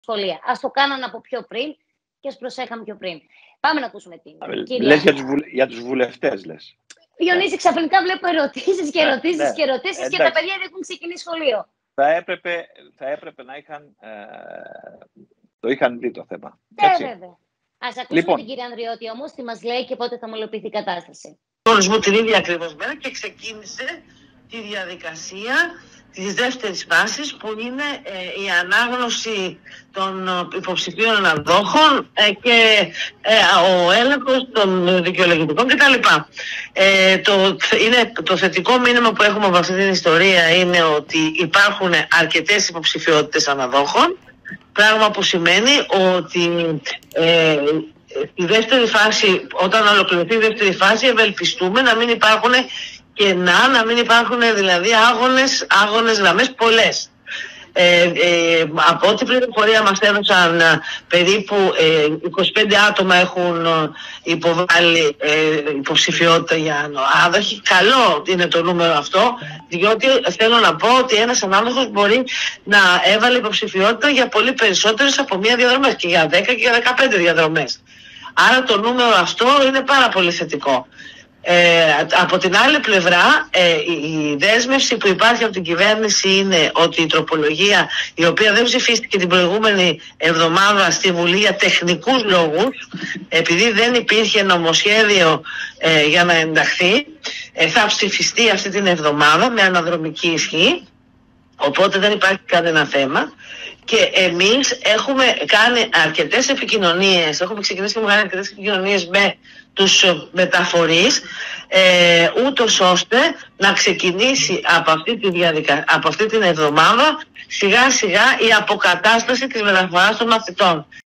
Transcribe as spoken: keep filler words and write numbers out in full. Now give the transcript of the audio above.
σχολεία. Ας το κάνανε από πιο πριν και ας προσέχαμε πιο πριν. Πάμε να ακούσουμε την κυρία. Λες για τους, βουλε... για τους βουλευτές, λες. Διονύση, ξαφνικά βλέπω ερωτήσεις και ερωτήσεις ναι, και ερωτήσεις και τα παιδιά δεν έχουν ξεκινήσει σχολείο. Θα έπρεπε, θα έπρεπε να είχαν, ε, το είχαν δει το θέμα. Ναι, βέβαια. Ας ακούσουμε λοιπόν την κυρία Ανδριώτη όμως, τι μας λέει και πότε θα μολοποιηθεί η κατάσταση. Μου την ίδια ακριβώς μέρα και ξεκίνησε τη διαδικασία της δεύτερης φάσης, που είναι ε, η ανάγνωση των υποψηφίων αναδόχων ε, και ε, ο έλεγχος των δικαιολογητικών κτλ. Ε, το, είναι, το θετικό μήνυμα που έχουμε από αυτή την ιστορία είναι ότι υπάρχουν αρκετές υποψηφιότητες αναδόχων, πράγμα που σημαίνει ότι ε, στη δεύτερη φάση, όταν ολοκληρωθεί η δεύτερη φάση, ευελπιστούμε να μην υπάρχουν κενά, να μην υπάρχουν δηλαδή άγονες, άγονες γραμμές πολλές. Ε, ε, από ό,τι πληροφορία μας έδωσαν, περίπου ε, είκοσι πέντε άτομα έχουν υποβάλει ε, υποψηφιότητα για ανάδοχη. Καλό είναι το νούμερο αυτό, διότι θέλω να πω ότι ένας ανάδοχος μπορεί να έβαλε υποψηφιότητα για πολύ περισσότερες από μία διαδρομές, και για δέκα και για δεκαπέντε διαδρομές. Άρα το νούμερο αυτό είναι πάρα πολύ θετικό. Ε, από την άλλη πλευρά, ε, η δέσμευση που υπάρχει από την κυβέρνηση είναι ότι η τροπολογία, η οποία δεν ψηφίστηκε την προηγούμενη εβδομάδα στη Βουλή για τεχνικούς λόγους, επειδή δεν υπήρχε νομοσχέδιο ε, για να ενταχθεί, ε, θα ψηφιστεί αυτή την εβδομάδα με αναδρομική ισχύ, οπότε δεν υπάρχει κανένα θέμα. Και εμείς έχουμε κάνει αρκετές επικοινωνίες, έχουμε ξεκινήσει και έχουμε κάνει αρκετές επικοινωνίες με τους μεταφορείς, ε, ούτως ώστε να ξεκινήσει από αυτή, τη διαδικα... από αυτή την εβδομάδα σιγά σιγά η αποκατάσταση της μεταφοράς των μαθητών.